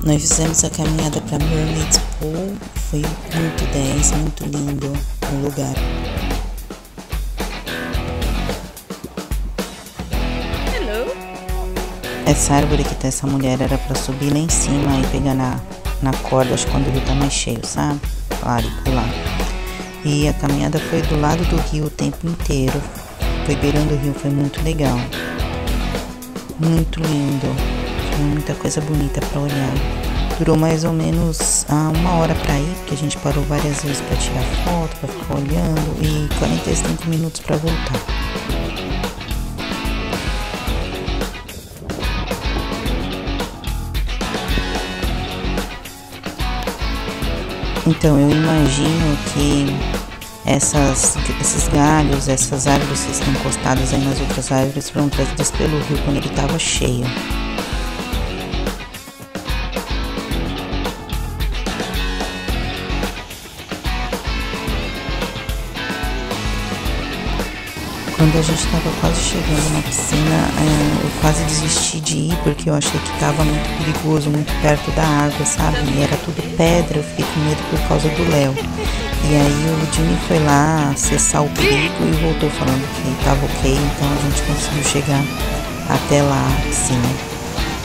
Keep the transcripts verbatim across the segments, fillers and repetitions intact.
Nós fizemos a caminhada para Mermaid's Pool, foi muito dez, muito lindo o lugar. Hello. Essa árvore que tá essa mulher era para subir lá em cima e pegar na, na corda, acho que quando o rio tá mais cheio, sabe? Claro, e pular. E a caminhada foi do lado do rio o tempo inteiro, foi beirando o rio, foi muito legal. Muito lindo, tinha muita coisa bonita para olhar. Durou mais ou menos ah, uma hora para ir, porque a gente parou várias vezes para tirar foto, para ficar olhando, e quarenta e cinco minutos para voltar. Então eu imagino que essas, esses galhos, essas árvores que estão encostadas aí nas outras árvores foram trazidas pelo rio quando ele estava cheio. Quando a gente estava quase chegando na piscina, eu quase desisti de ir porque eu achei que estava muito perigoso, muito perto da água, sabe? E era tudo pedra, eu fiquei com medo por causa do Léo. E aí o Jimmy foi lá cessar o perigo e voltou falando que estava ok, então a gente conseguiu chegar até lá a piscina.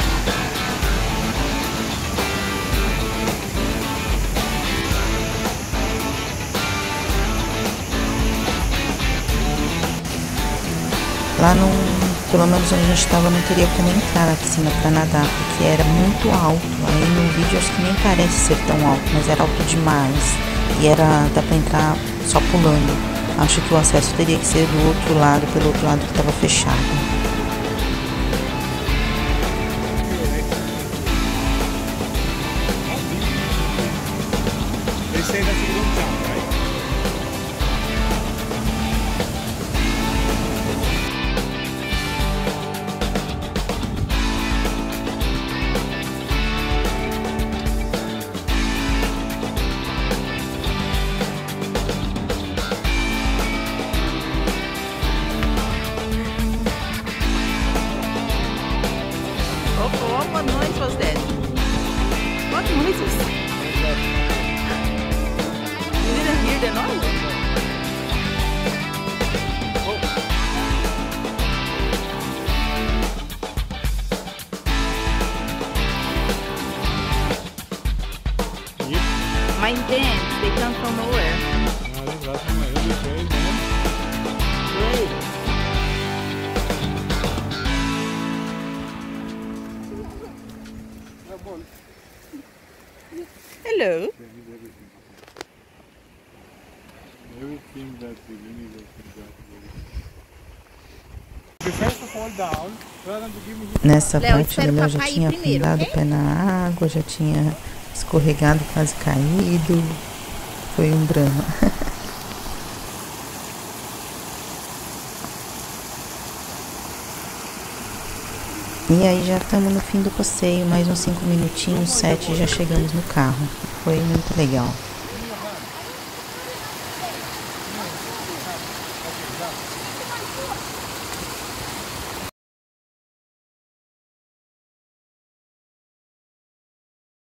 Lá no, pelo menos onde a gente estava, não teria como entrar na piscina para nadar, porque era muito alto. Aí no vídeo acho que nem parece ser tão alto, mas era alto demais. E era, dá para entrar só pulando. Acho que o acesso teria que ser do outro lado, pelo outro lado que estava fechado. Oh, what noise was that? What noise was that? You didn't hear the noise? My dents, they come from nowhere. Hello. Nessa Léo, parte espera o o Léo já papai ir tinha primeiro, afundado ok? o pé na água, já tinha escorregado, quase caído. Foi um drama. E aí já estamos no fim do passeio, mais uns cinco minutinhos, sete, já chegamos no carro. Foi muito legal.